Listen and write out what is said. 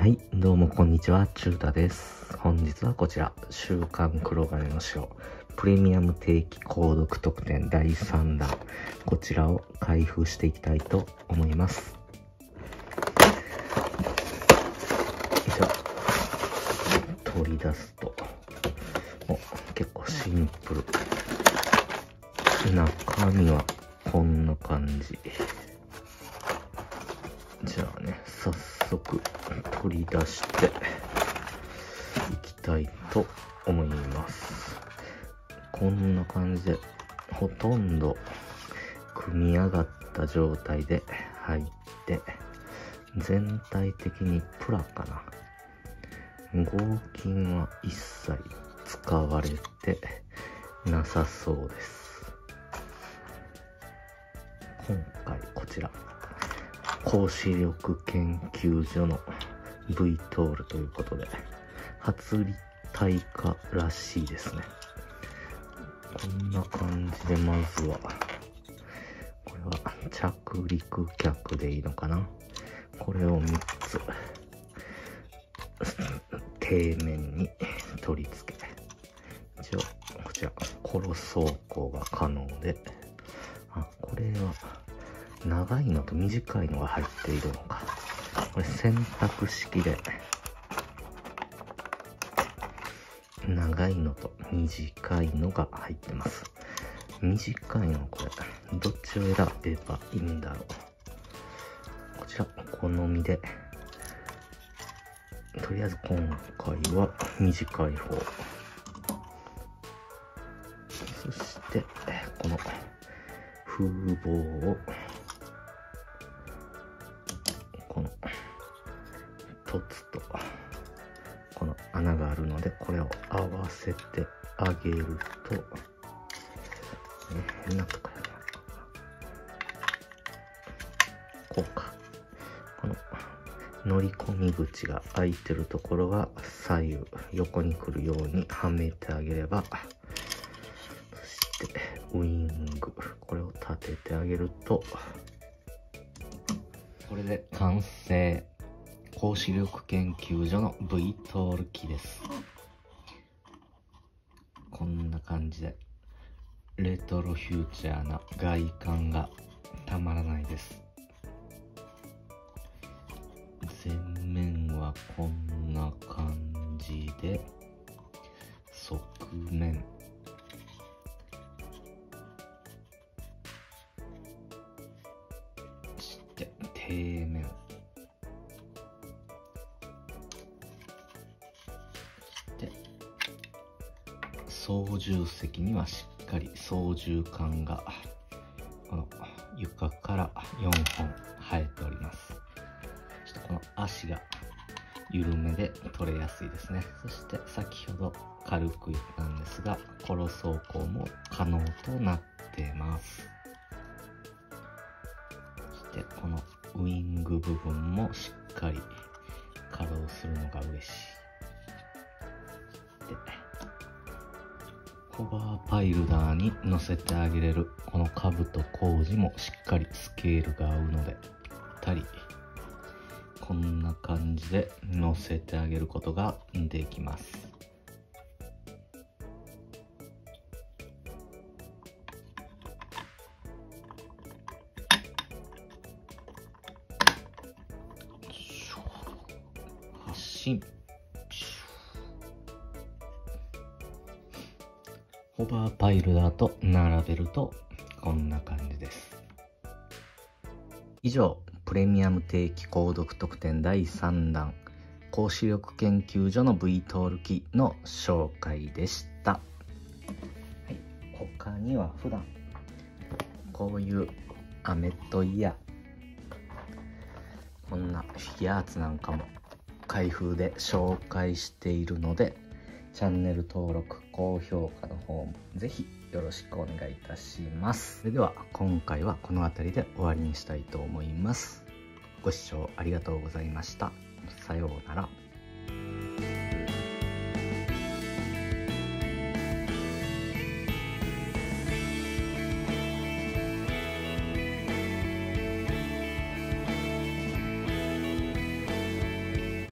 はい、どうもこんにちは、チュータです。本日はこちら、週刊黒金の書、プレミアム定期購読特典第3弾、こちらを開封していきたいと思います。じゃあ、取り出すと、結構シンプル。中身はこんな感じ。じゃあね、早速取り出していきたいと思います。こんな感じでほとんど組み上がった状態で入って、全体的にプラかな。合金は一切使われてなさそうです。今回こちら高視力研究所の V トールということで、初立体化らしいですね。こんな感じで、まずは、これは着陸脚でいいのかな。これを3つ、底面に取り付け、一応、こちら、コロ走行が可能で、これは、長いのと短いのが入っているのか。これ選択式で、長いのと短いのが入ってます。短いのこれ、どっちを選べばいいんだろう。こちら、お好みで。とりあえず今回は短い方。そして、この風防を、この凸とこの穴があるので、これを合わせてあげると、変なとこやな。こうか。この乗り込み口が開いてるところが左右横に来るようにはめてあげれば、そしてウイング、これを立ててあげると、これで完成。高視力研究所の V トール機です。こんな感じでレトロフューチャーな外観がたまらないです。前面はこんな感じで、側面、そして底面、操縦席にはしっかり操縦桿がこの床から4本生えております。そしてこの足が緩めで取れやすいですね。そして先ほど軽く言ったんですが、コロ走行も可能となっています。そしてこのウイング部分もしっかり稼働するのが嬉しい。でホバーパイルダーに乗せてあげれるこのカブと工事もしっかりスケールが合うので、ぴったりこんな感じで乗せてあげることができます。発進。ホバーパイルダーと並べるとこんな感じです。以上、プレミアム定期購読特典第3弾高視力研究所の V トール機の紹介でした。はい、他には普段こういうアメトイヤ、こんなフィギュアーツなんかも開封で紹介しているので、チャンネル登録、高評価の方もぜひよろしくお願いいたします。それでは今回はこの辺りで終わりにしたいと思います。ご視聴ありがとうございました。さようなら。